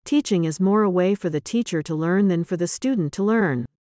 Teaching is more a way for the teacher to learn than for the student to learn.